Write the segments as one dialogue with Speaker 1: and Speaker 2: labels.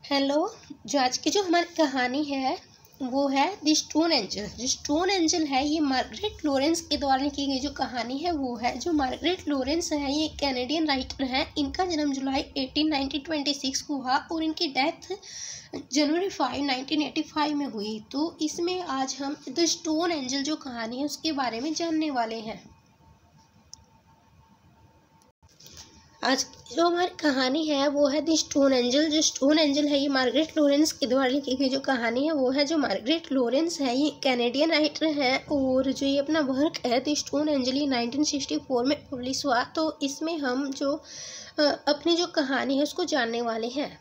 Speaker 1: Hello. जो आज की जो हमारी कहानी है वो है द स्टोन एंजल। जो स्टोन एंजल है ये मार्गरेट लॉरेंस के द्वारा लिखी गई जो कहानी है वो है। जो मार्गरेट लॉरेंस है ये कैनेडियन राइटर है। इनका जन्म जुलाई 18, 1926 को हुआ और इनकी डेथ जनवरी 5, 1985 में हुई। तो इसमें आज हम द स्टोन एंजल जो कहानी है उसके बारे में जानने वाले हैं। आज जो हमारी कहानी है वो है द स्टोन एंजल। जो स्टोन एंजल है ये मार्गरेट लॉरेंस के द्वारा लिखी गई जो कहानी है वो है। जो मार्गरेट लॉरेंस है ये कैनेडियन राइटर है और जो ये अपना वर्क है द स्टोन एंजल ये 1964 में पब्लिश हुआ। तो इसमें हम जो अपनी जो कहानी है उसको जानने वाले हैं।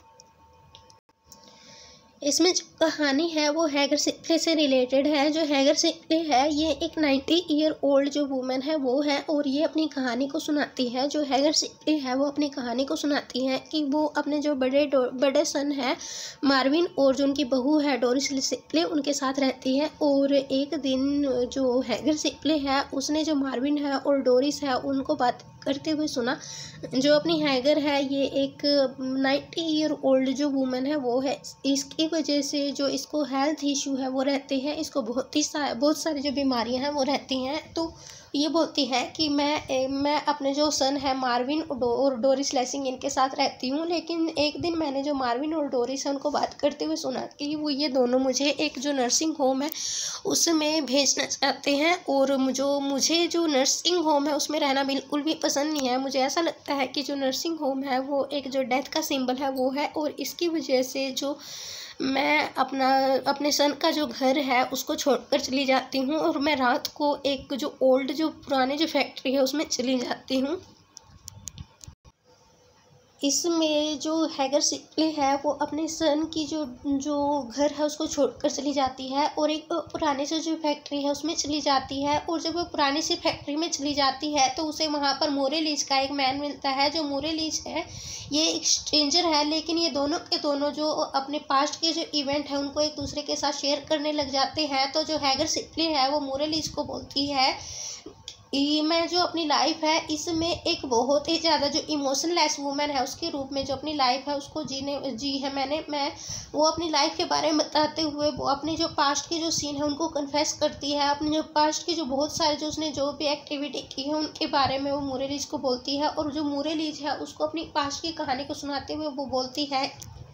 Speaker 1: इसमें जो कहानी है वो हैगर सिप्ले से रिलेटेड है। जो हैगर सिप्ले है ये एक 90 ईयर ओल्ड जो वुमेन है वो है और ये अपनी कहानी को सुनाती है। जो हैगर सिप्ले है वो अपनी कहानी को सुनाती है कि वो अपने जो बड़े सन है मार्विन और जो उनकी बहू है डोरिस सिप्ले उनके साथ रहती है। और एक दिन जो हैगर सिप्ले है उसने जो मार्विन है और डोरिस है उनको बात करते हुए सुना। जो अपनी हैगर है ये एक 90 ईयर ओल्ड जो वुमेन है वो है। इसकी वजह से जो इसको हेल्थ इशू है वो रहते हैं। इसको बहुत सारी जो बीमारियां हैं वो रहती हैं। तो ये बोलती है कि मैं अपने जो सन है मार्विन और डोरिस लेसिंग इनके साथ रहती हूँ। लेकिन एक दिन मैंने जो मार्विन और डोरिस है उनको बात करते हुए सुना कि वो ये दोनों मुझे एक जो नर्सिंग होम है उसमें भेजना चाहते हैं। और मुझे जो नर्सिंग होम है उसमें रहना बिल्कुल भी पसंद नहीं है। मुझे ऐसा लगता है कि जो नर्सिंग होम है वो एक जो डेथ का सिंबल है वो है। और इसकी वजह से जो मैं अपने सन का जो घर है उसको छोड़कर चली जाती हूँ और मैं रात को एक जो ओल्ड जो पुराने जो फैक्ट्री है उसमें चली जाती हूँ। इसमें जो हैगर सिप्ले है वो अपने सन की जो घर है उसको छोड़कर चली जाती है और एक पुराने से जो फैक्ट्री है उसमें चली जाती है। और जब वो पुरानी सी फैक्ट्री में चली जाती है तो उसे वहाँ पर मोरेलीज का एक मैन मिलता है। जो मोरेलीज है ये एक स्ट्रेंजर है लेकिन ये दोनों के दोनों जो अपने पास्ट के जो इवेंट है उनको एक दूसरे के साथ शेयर करने लग जाते हैं। तो जो हैगर सिप्ले है वो मोरेलीज को बोलती है मैं जो अपनी लाइफ है इसमें एक बहुत ही ज़्यादा जो इमोशनलेस वूमेन है उसके रूप में जो अपनी लाइफ है उसको जी है मैं वो अपनी लाइफ के बारे में बताते हुए वो अपने जो पास्ट के जो सीन है उनको कन्फेस करती है। अपने जो पास्ट की जो बहुत सारे जो उसने जो भी एक्टिविटी की है उनके बारे में वो मोरेलीज को बोलती है। और जो मोरेलीज है उसको अपनी पास्ट की कहानी को सुनाते हुए वो बोलती है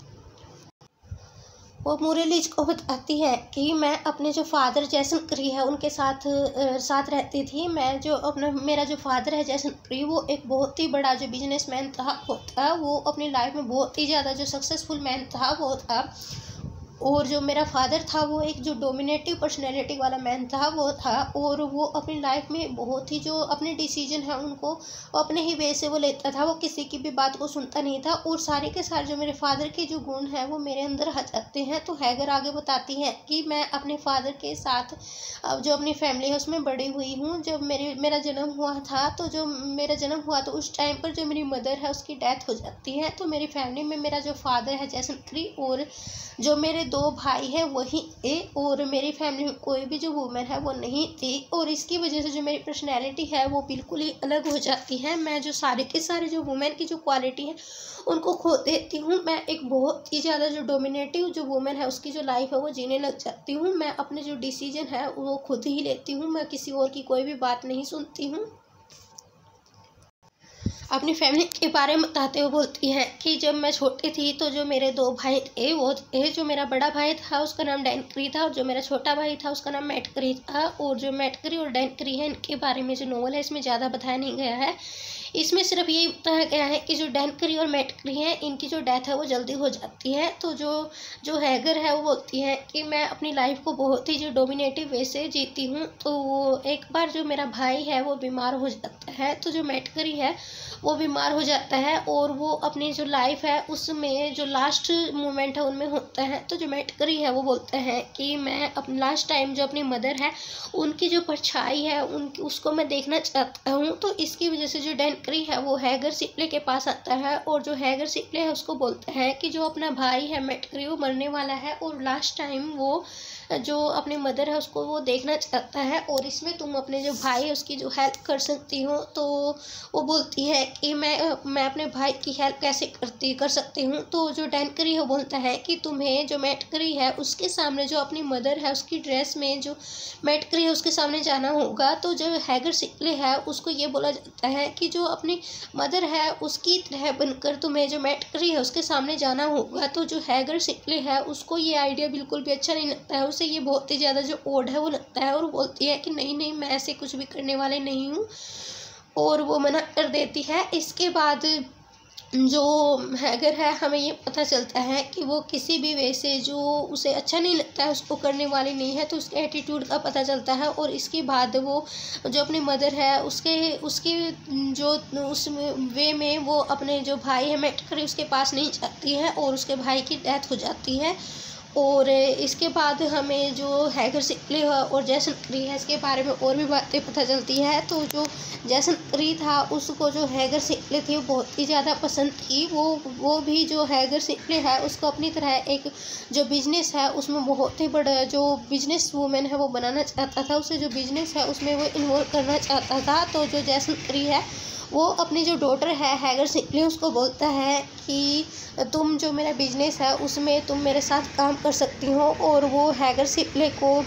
Speaker 1: वो मोरेलीज को बताती है कि मैं अपने जो फादर जैसन क्री है उनके साथ रहती थी। मेरा जो फादर है जैसन क्री वो एक बहुत ही बड़ा जो बिजनेसमैन था वो अपनी लाइफ में बहुत ही ज़्यादा जो सक्सेसफुल मैन था वो था। और जो मेरा फादर था वो एक जो डोमिनेटिव पर्सनैलिटी वाला मैन था वो था। और वो अपनी लाइफ में बहुत ही जो अपने डिसीजन है उनको अपने ही वे से वो लेता था। वो किसी की भी बात को सुनता नहीं था और सारे के सारे जो मेरे फादर के जो गुण हैं वो मेरे अंदर आ जाते हैं। तो हैगर आगे बताती है कि मैं अपने फादर के साथ अब जो अपनी फैमिली है उसमें बड़ी हुई हूँ। जब मेरा जन्म हुआ था तो जो मेरा जन्म हुआ तो उस टाइम पर जो मेरी मदर है उसकी डेथ हो जाती है। तो मेरी फैमिली में मेरा जो फादर है जैसन क्री और जो मेरे 2 भाई हैं वही थे और मेरी फैमिली में कोई भी जो वुमेन है वो नहीं थी। और इसकी वजह से जो मेरी पर्सनैलिटी है वो बिल्कुल ही अलग हो जाती है। मैं जो सारे के सारे जो वुमेन की जो क्वालिटी है उनको खो देती हूँ। मैं एक बहुत ही ज़्यादा जो डोमिनेटिव जो वुमेन है उसकी जो लाइफ है वो जीने लग जाती हूँ। मैं अपने जो डिसीजन है वो खुद ही लेती हूँ। मैं किसी और की कोई भी बात नहीं सुनती हूँ। अपनी फैमिली के बारे में बताते हुए बोलती है कि जब मैं छोटी थी तो जो मेरे 2 भाई थे वो थे। जो मेरा बड़ा भाई था उसका नाम डैनकरी था और जो मेरा छोटा भाई था उसका नाम मैटकरी था। और जो मैटकरी और डैनकरी है इनके बारे में जो नोवेल है इसमें ज़्यादा बताया नहीं गया है। इसमें सिर्फ यही बताया गया है कि जो डैनकरी और मैटकरी हैं इनकी जो डेथ है वो जल्दी हो जाती है। तो जो हैगर है वो बोलती है कि मैं अपनी लाइफ को बहुत ही जो डोमिनेटिव वे से जीती हूँ। तो वो एक बार जो मेरा भाई है वो बीमार हो जाता है। तो जो मैटकरी है वो बीमार हो जाता है और वो अपनी जो लाइफ है उसमें जो लास्ट मोमेंट है उनमें होता है। तो जो मैटकरी है वो बोलता है कि मैं अपनी लास्ट टाइम जो अपनी मदर है उनकी जो परछाई है उसको मैं देखना चाहता हूँ। तो इसकी वजह से जो डैनकरी है वो हैगर सिप्ले के पास आता है और जो हैगर सिप्ले है उसको बोलता है कि जो अपना भाई है मैटकरी वो मरने वाला है और लास्ट टाइम वो जो अपनी मदर है उसको वो देखना चाहता है, और इसमें तुम अपने जो भाई है उसकी जो हेल्प कर सकती हो। तो वो बोलती है कि मैं अपने भाई की हेल्प कैसे कर सकती हूँ। तो जो डैनकरी है वो बोलता है कि तुम्हें जो मैटकरी है उसके सामने, जो अपनी मदर है उसकी ड्रेस में जो मैटकरी है उसके सामने जाना होगा। तो जो हैगर सिकले है उसको ये बोला जाता है कि जो अपनी मदर है उसकी तरह बनकर तुम्हें जो मैटकरी है उसके सामने जाना होगा। तो जो हैगर सिकले है उसको ये आइडिया बिल्कुल भी अच्छा नहीं लगता है, उसे ये बहुत ही ज़्यादा जो ओड है वो लगता है, और वो बोलती है कि नहीं नहीं, मैं ऐसे कुछ भी करने वाले नहीं हूँ, और वो मना कर देती है। इसके बाद जो हैगर है हमें ये पता चलता है कि वो किसी भी वे से जो उसे अच्छा नहीं लगता है उसको करने वाली नहीं है, तो उसके एटीट्यूड का पता चलता है। और इसके बाद वो जो अपनी मदर है उसके जो उस वे में वो अपने जो भाई है मैटकरी उसके पास नहीं जाती है, और उसके भाई की डेथ हो जाती है। और इसके बाद हमें जो हैगर सिकले और जैसन क्री है इसके बारे में और भी बातें पता चलती है। तो जो जैसन क्री था उसको जो हैगर सिकले थी वो बहुत ही ज़्यादा पसंद थी। वो भी जो हैगर सिकले है उसको अपनी तरह एक जो बिजनेस है उसमें बहुत ही बड़ा जो बिजनेस वूमेन है वो बनाना चाहता था, उसे जो बिजनेस है उसमें वो इन्वॉल्व करना चाहता था। तो जो जैसन क्री है वो अपनी जो डॉटर है हैगर सिकले उसको बोलता है कि तुम जो मेरा बिजनेस है उसमें तुम मेरे साथ काम कर सकती हो, और वो हैगर सिकले को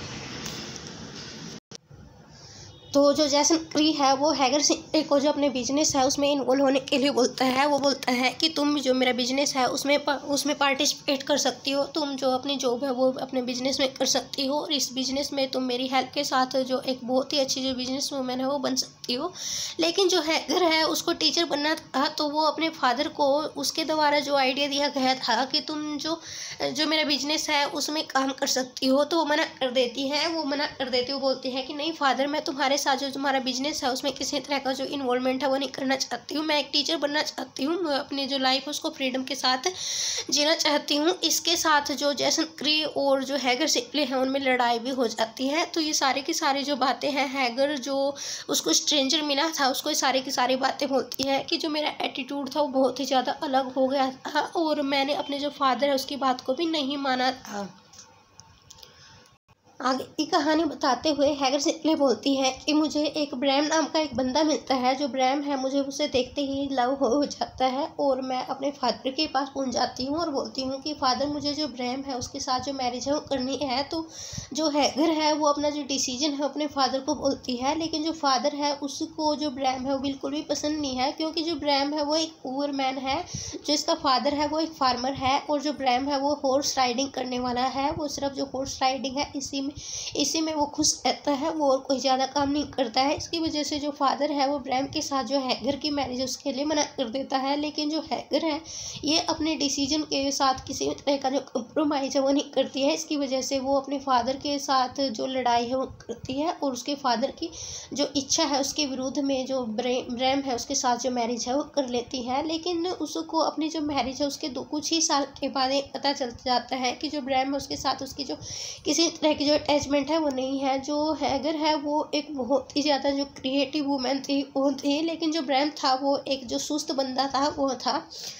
Speaker 1: तो जो जैसन क्री है वो हैगर सिकले को जो अपने बिजनेस है उसमें इन्वॉल्व होने के लिए बोलता है। वो बोलता है कि तुम जो मेरा बिजनेस है उसमें पार्टिसिपेट कर सकती हो, तुम जो अपनी जॉब है वो अपने बिजनेस में कर सकती हो, और इस बिजनेस में तुम मेरी हेल्प के साथ जो एक बहुत ही अच्छी जो बिजनेस वूमेन है वो बन सकती हो। लेकिन जो हैगर है उसको टीचर बनना था, तो वो अपने फादर को उसके द्वारा जो आइडिया दिया गया था कि तुम जो मेरा बिजनेस है उसमें काम कर सकती हो, तो वो मना कर देती है। वो बोलती है कि नहीं फादर, मैं तुम्हारे साथ जो तुम्हारा बिजनेस है उसमें किसी तरह का जो इन्वॉल्वमेंट है वो नहीं करना चाहती हूँ, मैं एक टीचर बनना चाहती हूँ, मैं अपनी जो लाइफ है उसको फ्रीडम के साथ जीना चाहती हूँ। इसके साथ जो जैसन क्री और जो हैगर सिकले हैं उनमें लड़ाई भी हो जाती है। तो ये सारी की सारी जो बातें हैं, हैगर जो उसको स्ट्रेंजर मिला था उसको ये सारी की सारी बातें बोलती है कि जो मेरा एटीट्यूड था वो बहुत ही ज़्यादा अलग हो गया था, और मैंने अपने जो फादर है उसकी बात को भी नहीं माना था। आगे की कहानी बताते हुए हैगर सिकले बोलती है कि मुझे एक ब्रैम नाम का एक बंदा मिलता है, जो ब्रैम है मुझे उसे देखते ही लव हो जाता है, और मैं अपने फादर के पास पहुंच जाती हूँ और बोलती हूँ कि फादर मुझे जो ब्रैम है उसके साथ जो मैरिज है वो करनी है। तो जो हैगर है वो अपना जो डिसीजन है अपने फादर को बोलती है, लेकिन जो फादर है उसको जो ब्रैम है वो बिल्कुल भी पसंद नहीं है, क्योंकि जो ब्रैम है वो एक पुअर मैन है, जो इसका फादर है वो एक फार्मर है, और जो ब्रैम है वो हॉर्स राइडिंग करने वाला है, वो सिर्फ जो हॉर्स राइडिंग है इसी में वो खुश रहता है, वो और कोई ज़्यादा काम नहीं करता है। इसकी वजह से जो फादर है वो ब्रैम के साथ जो हैगर की मैरिज उसके लिए मना कर देता है। लेकिन जो हैगर है ये अपने डिसीजन के साथ किसी तरह का जो कंप्रोमाइज है वो नहीं करती है। इसकी वजह से वो अपने फादर के साथ जो लड़ाई है वो करती है, और उसके फादर की जो इच्छा है उसके विरुद्ध में जो ब्रैम है उसके साथ जो मैरिज है वो कर लेती है। लेकिन उसको अपनी जो मैरिज है उसके कुछ ही साल के बाद पता चल जाता है कि जो ब्रैम है उसके साथ उसकी जो किसी तरह की जो अटैचमेंट है वो नहीं है। जो हैगर है वो एक बहुत ही ज़्यादा जो क्रिएटिव वूमेन थी वो थी, लेकिन जो ब्रैम था वो एक जो सुस्त बंदा था वो था।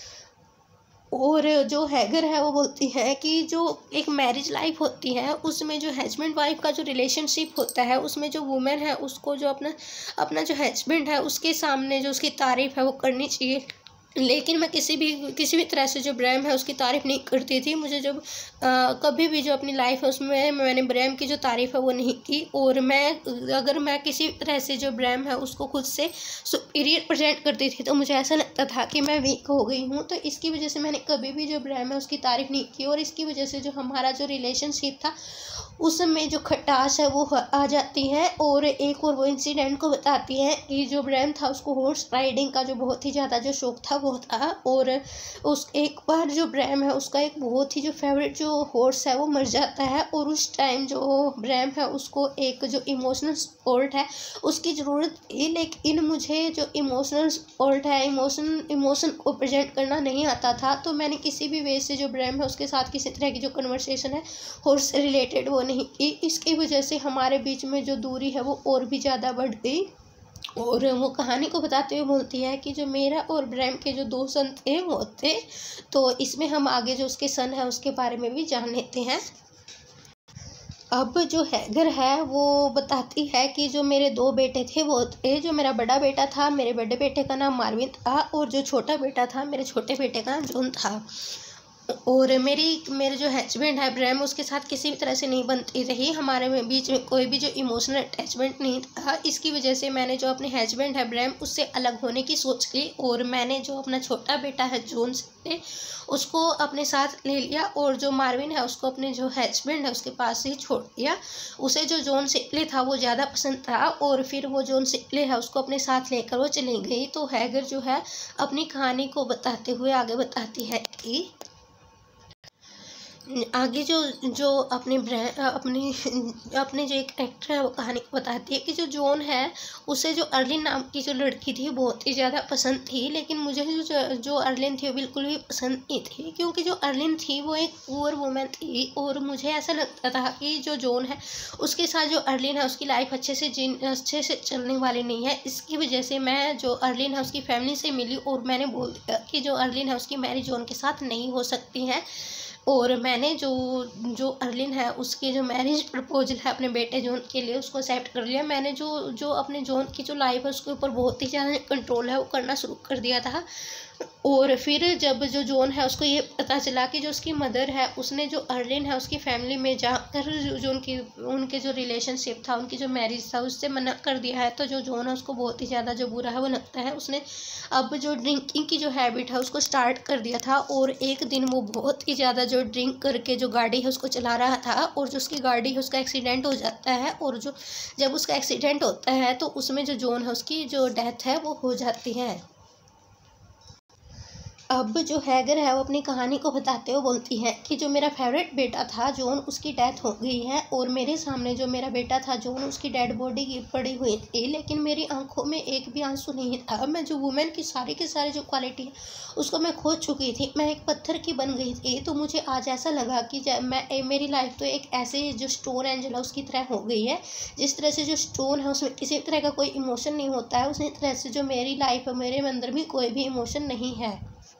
Speaker 1: और जो हैगर है वो बोलती है कि जो एक मैरिज लाइफ होती है उसमें जो हस्बैंड वाइफ का जो रिलेशनशिप होता है उसमें जो वुमेन है उसको जो अपना जो हस्बैंड है उसके सामने जो उसकी तारीफ़ है वो करनी चाहिए। लेकिन मैं किसी भी तरह से जो ब्रैम है उसकी तारीफ़ नहीं करती थी। मुझे जब कभी भी जो अपनी लाइफ है उसमें मैंने ब्रैम की जो तारीफ़ है वो नहीं की, और अगर मैं किसी तरह से जो ब्रैम है उसको खुद से सुपीरियर प्रेजेंट करती थी तो मुझे ऐसा लगता था कि मैं वीक हो गई हूँ। तो इसकी वजह से मैंने कभी भी जो ब्रैम है उसकी तारीफ़ नहीं की, और इसकी वजह से जो हमारा जो रिलेशनशिप था उसमें जो खटास है वो आ जाती है। और एक और वो इंसिडेंट को बताती है कि जो ब्रैम था उसको हॉर्स राइडिंग का जो बहुत ही ज़्यादा जो शौक था वो था, और उस एक बार जो ब्रैम है उसका एक बहुत ही जो फेवरेट जो हॉर्स है वो मर जाता है, और उस टाइम जो ब्रैम है उसको एक जो इमोशनल सपोर्ट है उसकी ज़रूरत थी। लेकिन मुझे जो इमोशनल सपोर्ट है इमोशन को प्रेजेंट करना नहीं आता था, तो मैंने किसी भी वे से जो ब्रैम है उसके साथ किसी तरह की जो कन्वर्सेशन है हॉर्स से रिलेटेड वो नहीं की। इसकी वजह से हमारे बीच में जो दूरी है वो और भी ज़्यादा बढ़ गई। और वो कहानी को बताते हुए बोलती है कि जो मेरा और ब्रैम के जो 2 सन थे वो थे। तो इसमें हम आगे जो उसके सन है उसके बारे में भी जान लेते हैं। अब जो हैगर है वो बताती है कि जो मेरे 2 बेटे थे वो थे, जो मेरा बड़ा बेटा था, मेरे बड़े बेटे का नाम मार्विन था, और जो छोटा बेटा था मेरे छोटे बेटे का नाम जॉन था। और मेरे जो हस्बैंड है ब्रैम, उसके साथ किसी भी तरह से नहीं बनती रही, हमारे में बीच में कोई भी जो इमोशनल अटैचमेंट नहीं था। इसकी वजह से मैंने जो अपने हस्बैंड है ब्रैम, उससे अलग होने की सोच ली, और मैंने जो अपना छोटा बेटा है जॉन से उसको अपने साथ ले लिया, और जो मार्विन है उसको अपने जो हस्बैंड है उसके पास ही छोड़ दिया। उसे जो जॉन सिकले था वो ज़्यादा पसंद था, और फिर वो जॉन सिकले है उसको अपने साथ लेकर वो चली गई। तो हैगर जो है अपनी कहानी को बताते हुए आगे बताती है कि आगे जो जो अपने जो एक एक्टर है वो कहानी को बताती है कि जो जॉन है उसे जो अर्लिन नाम की जो लड़की थी बहुत ही ज़्यादा पसंद थी, लेकिन मुझे जो अर्लिन थी वो बिल्कुल भी पसंद नहीं थी, क्योंकि जो अर्लिन थी वो एक पुअर वुमेन थी, और मुझे ऐसा लगता था कि जो जॉन है उसके साथ जो अर्लिन है उसकी लाइफ अच्छे से चलने वाली नहीं है। इसकी वजह से मैं जो अर्लिन है उसकी फैमिली से मिली, और मैंने बोल दिया कि जो अर्लिन है उसकी मैरिज जॉन के साथ नहीं हो सकती है, और मैंने जो अर्लिन है उसकी जो मैरिज प्रपोजल है अपने बेटे जॉन के लिए उसको एक्सेप्ट कर लिया। मैंने जो अपने जॉन की जो लाइफ है उसके ऊपर बहुत ही ज़्यादा कंट्रोल है वो करना शुरू कर दिया था। और फिर जब जो जॉन है उसको ये पता चला कि जो उसकी मदर है उसने जो अर्लिन है उसकी फैमिली में जाकर जो उनके जो रिलेशनशिप था, उनकी जो मैरिज था उससे मना कर दिया है, तो जो जॉन है उसको बहुत ही ज़्यादा जो बुरा है वो लगता है। उसने अब जो ड्रिंकिंग की जो हैबिट है उसको स्टार्ट कर दिया था, और एक दिन वो बहुत ही ज़्यादा जो ड्रिंक करके जो गाड़ी है उसको चला रहा था, और जो उसकी गाड़ी है उसका एक्सीडेंट हो जाता है, और जब उसका एक्सीडेंट होता है तो उसमें जो जॉन है उसकी जो डेथ है वो हो जाती है। अब जो हैगर है वो अपनी कहानी को बताते हुए बोलती है कि जो मेरा फेवरेट बेटा था जॉन, उसकी डेथ हो गई है, और मेरे सामने जो मेरा बेटा था जॉन उसकी डेड बॉडी की पड़ी हुई थी, लेकिन मेरी आंखों में एक भी आंसू नहीं था। मैं जो वुमेन की सारी जो क्वालिटी है उसको मैं खो चुकी थी, मैं एक पत्थर की बन गई थी। तो मुझे आज ऐसा लगा कि मेरी लाइफ तो एक ऐसे जो स्टोन एंजल है उसकी तरह हो गई है, जिस तरह से जो स्टोन है उसमें किसी तरह का कोई इमोशन नहीं होता है, उसी तरह से जो मेरी लाइफ है मेरे अंदर भी कोई भी इमोशन नहीं है।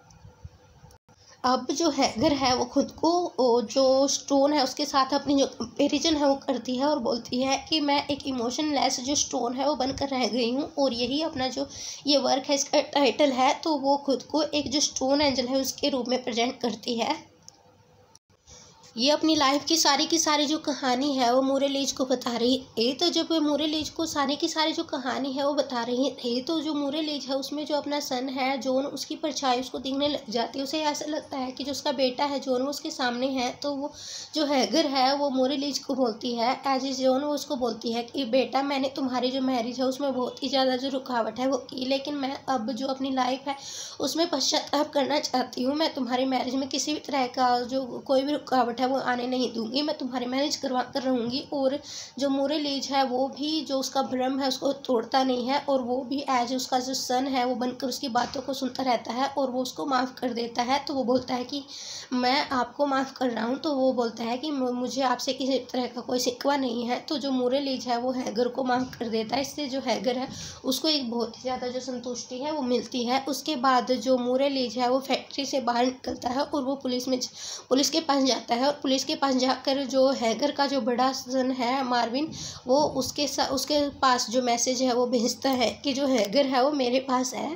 Speaker 1: अब जो हैगर है वो खुद को जो स्टोन है उसके साथ अपनी जो कंपेरिजन है वो करती है, और बोलती है कि मैं एक इमोशनलेस जो स्टोन है वो बनकर रह गई हूँ, और यही अपना जो ये वर्क है इसका टाइटल है। तो वो खुद को एक जो स्टोन एंजल है उसके रूप में प्रेजेंट करती है। ये अपनी लाइफ की सारी जो कहानी है वो मोरेलीज को बता रही है। तो जब मोरेलीज को सारी जो कहानी है वो बता रही थी, तो जो मोरेलीज है उसमें जो अपना सन है जॉन, उसकी परछाई उसको दिखने लग जाती है। उसे ऐसा लगता है कि जो उसका बेटा है जॉन वो उसके सामने है। तो वो जो हैगर है वो मोरेलीज को बोलती है एज ए जॉन, वो उसको बोलती है कि बेटा मैंने तुम्हारी जो मैरिज है उसमें बहुत ही ज़्यादा जो रुकावट है वो की, लेकिन मैं अब जो अपनी लाइफ है उसमें पश्चाताप करना चाहती हूँ। मैं तुम्हारी मैरिज में किसी भी तरह का जो कोई भी रुकावट है वो आने नहीं दूंगी, मैं तुम्हारी मैरिज करवा कर रहूँगी। और जो मोरेलीज है वो भी जो उसका भ्रम है उसको तोड़ता नहीं है, और वो भी एज उसका जो सन है वो बनकर उसकी बातों को सुनता रहता है, और वो उसको माफ़ कर देता है। तो वो बोलता है कि मैं आपको माफ़ कर रहा हूँ। तो वो बोलता है कि मुझे आपसे किसी तरह का कोई शिकवा नहीं है। तो जो मोरेलीज है वो हैगर को माफ़ कर देता है। इससे जो हैगर है उसको एक बहुत ही ज़्यादा जो संतुष्टि है वो मिलती है। उसके बाद जो मोरेलीज है वो फैक्ट्री से बाहर निकलता है, और वो पुलिस के पास जाता है, और पुलिस के पास जाकर जो हैगर का जो बड़ा सन है मार्विन, वो उसके पास जो मैसेज है वो भेजता है कि जो हैगर है वो मेरे पास है।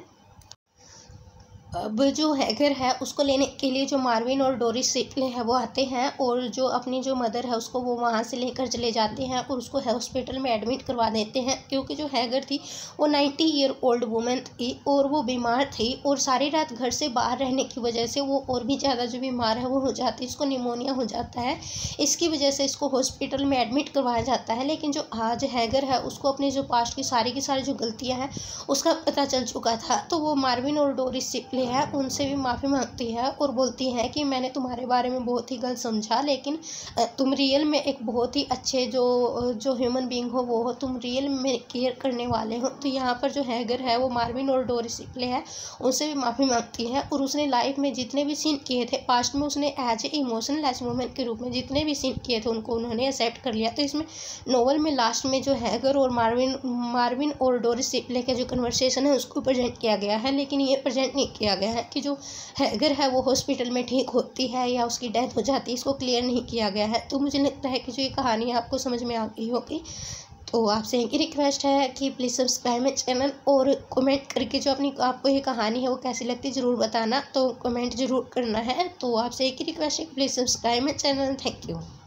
Speaker 1: अब जो हैगर है उसको लेने के लिए जो मार्विन और डोरिस सिकले है वो आते हैं, और जो अपनी जो मदर है उसको वो वहाँ से लेकर चले जाते हैं और उसको हॉस्पिटल में एडमिट करवा देते हैं, क्योंकि जो हैगर थी वो 90 ईयर ओल्ड वुमेन थी, और वो बीमार थी, और सारी रात घर से बाहर रहने की वजह से वो और भी ज़्यादा जो बीमार है वो हो जाती है, इसको निमोनिया हो जाता है। इसकी वजह से इसको हॉस्पिटल में एडमिट करवाया जाता है। लेकिन जो आज हैगर है उसको अपनी जो पास्ट की सारी जो गलतियाँ हैं उसका पता चल चुका था। तो वो मार्विन और डोरिस सिकले है उनसे भी माफ़ी मांगती है, और बोलती है कि मैंने तुम्हारे बारे में बहुत ही गलत समझा, लेकिन तुम रियल में एक बहुत ही अच्छे जो ह्यूमन बीइंग हो वो हो, तुम रियल में केयर करने वाले हो। तो यहाँ पर जो हैगर है वो मार्विन और डोरिस सिकले है उनसे भी माफ़ी मांगती है, और उसने लाइफ में जितने भी सीन किए थे पास्ट में उसने एज ए इमोशनलेस वुमेन के रूप में जितने भी सीन किए थे उनको उन्होंने एक्सेप्ट कर लिया। तो इसमें नोवेल में लास्ट में जो हैगर और मार्विन और डोरिस सिकले का जो कन्वर्सेशन है उसको प्रेजेंट किया गया है, लेकिन ये प्रेजेंट नहीं किया किया गया है कि जो हैगर है वो हॉस्पिटल में ठीक होती है या उसकी डेथ हो जाती है, इसको क्लियर नहीं किया गया है। तो मुझे लगता है कि जो ये कहानी आपको समझ में आ गई होगी। तो आपसे एक ही रिक्वेस्ट है कि प्लीज़ सब्सक्राइब माई चैनल और कमेंट करके जो अपनी आपको ये कहानी है वो कैसी लगती है ज़रूर बताना। तो कमेंट ज़रूर करना है। तो आपसे एक ही रिक्वेस्ट है कि please subscribe my channel. Thank you.